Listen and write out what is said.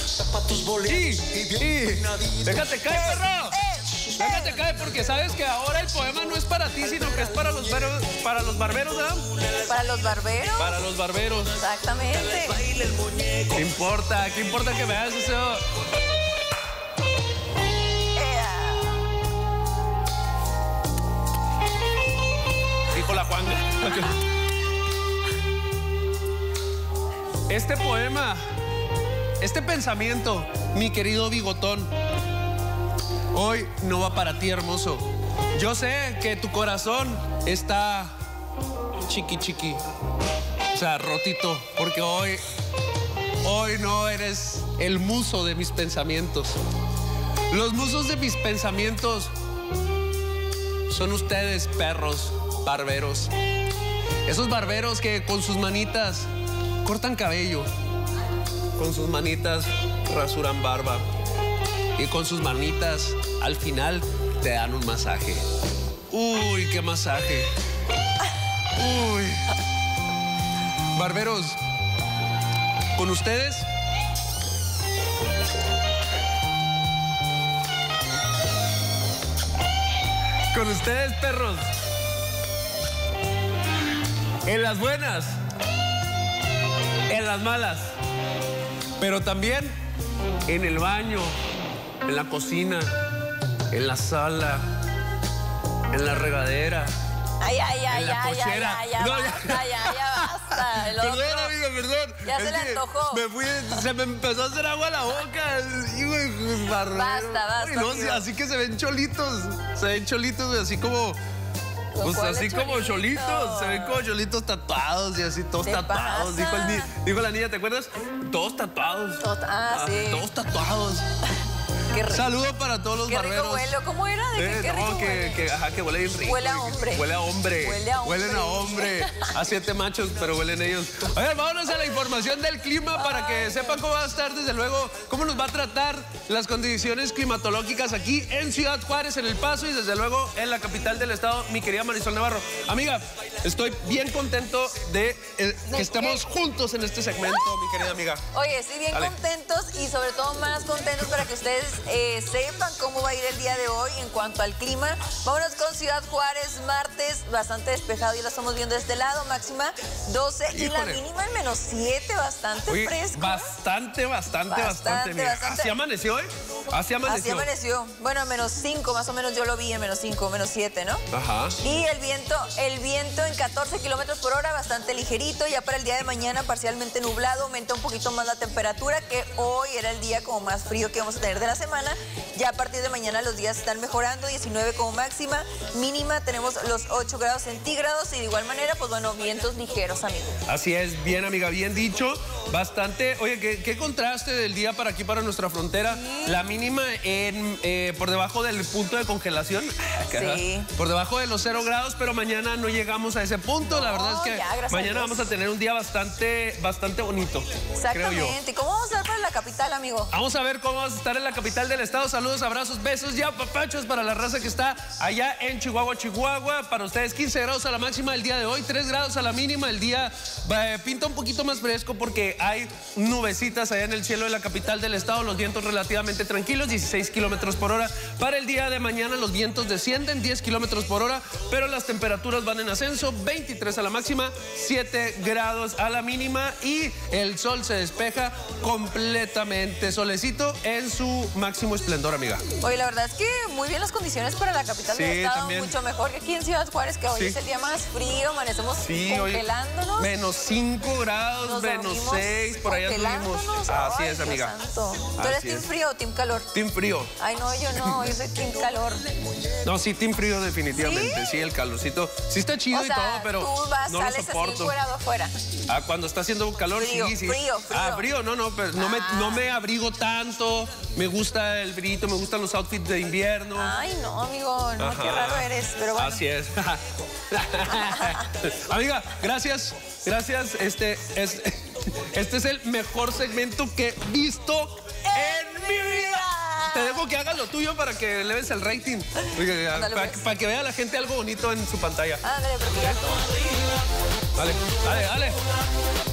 Déjate caer, perro. Déjate caer, porque sabes que ahora el poema no es para ti, sino que es para los barberos, ¿verdad? ¿Para los barberos? Para los barberos. Exactamente. ¿Qué importa? ¿Qué importa que veas eso? Dijo la Juanga. Este poema, este pensamiento, mi querido bigotón, hoy no va para ti, hermoso. Yo sé que tu corazón está chiqui, o sea, rotito, porque hoy no eres el muso de mis pensamientos. Los musos de mis pensamientos son ustedes, perros barberos. Esos barberos que con sus manitas cortan cabello, con sus manitas rasuran barba y con sus manitas al final te dan un masaje. Uy, qué masaje. Uy. Barberos, con ustedes perros, en las buenas, en las malas, pero también en el baño, en la cocina, en la sala, en la regadera, en la cochera. Ya basta. Perdón, amigo, perdón. Ya se le antojó. Se me empezó a hacer agua a la boca. Basta. Uy, no, así que se ven cholitos, así como... Pues así como cholitos, se ven como cholitos tatuados y así, todos tatuados. Dijo la niña, ¿te acuerdas? Todos tatuados. Sí. Todos tatuados. Qué rico. Saludos para todos los barberos. Qué rico huele. ¿Cómo era? ¿Qué rico huele? Que huele bien rico. Huele a hombre. Huele a hombre. Huelen a hombre. A 7 machos, pero huelen ellos. Oigan, vámonos a la información del clima para que sepan cómo va a estar, desde luego, cómo nos va a tratar las condiciones climatológicas aquí en Ciudad Juárez, en El Paso y desde luego en la capital del estado, mi querida Marisol Navarro. Amiga, estoy bien contento de que estemos juntos en este segmento, mi querida amiga. Oye, sí, bien contentos y sobre todo más contentos para que ustedes sepan cómo va a ir el día de hoy en cuanto al clima. Vámonos con Ciudad Juárez, martes, bastante despejado, ya lo estamos viendo de este lado, máxima 12 y la mínima en -7, bastante fresco. Bastante, mira. ¿Así amaneció hoy? Así amaneció. Bueno, -5 más o menos yo lo vi en -5, -7, ¿no? Ajá. Y el viento en 14 kilómetros por hora, bastante ligerito. Ya para el día de mañana parcialmente nublado, aumenta un poquito más la temperatura, que hoy era el día como más frío que vamos a tener de la semana. Ya a partir de mañana los días están mejorando, 19 como máxima, mínima tenemos los 8 grados centígrados y de igual manera, pues bueno, vientos ligeros, amigo. Así es, bien, amiga, bien dicho. Bastante. Oye, qué contraste del día para aquí, para nuestra frontera. Sí. La mínima por debajo del punto de congelación. Sí. Por debajo de los 0 grados, pero mañana no llegamos a ese punto. No, la verdad es que mañana vamos a tener un día bastante bonito. Exactamente. ¿Y cómo vamos a estar para la capital, amigo? Vamos a ver cómo vamos a estar en la capital del estado. Saludos, abrazos, besos, ya papachos para la raza que está allá en Chihuahua. Para ustedes 15 grados a la máxima el día de hoy, 3 grados a la mínima. El día pinta un poquito más fresco porque hay nubecitas allá en el cielo de la capital del estado. Los vientos relativamente tranquilos, 16 kilómetros por hora. Para el día de mañana los vientos descienden 10 kilómetros por hora, pero las temperaturas van en ascenso, 23 a la máxima, 7 grados a la mínima y el sol se despeja completamente. Solecito en su máximo esplendor, amiga. Oye, la verdad es que muy bien las condiciones para la capital del estado, también. Mucho mejor que aquí en Ciudad Juárez, que hoy es el día más frío, amanecemos congelándonos. -5 grados, -6, por allá anduvimos. Así es, amiga. ¿Tú eres team frío o team calor? Team frío. Ay, no, yo no, yo soy team calor. No, sí, team frío definitivamente. Sí, el calorcito. Sí está chido y todo, pero no lo soporto. Así fuera o afuera. Cuando está haciendo calor, frío, sí. Frío. Frío, no, pero no me abrigo tanto. Me gusta el brillito, me gustan los outfits de invierno. Ay, no, amigo, no, qué raro eres, pero bueno. Así es. Amiga, gracias. Este es el mejor segmento que he visto en mi vida. Te dejo que hagas lo tuyo para que eleves el rating. Para que vea la gente algo bonito en su pantalla. Ándale, porque Dale.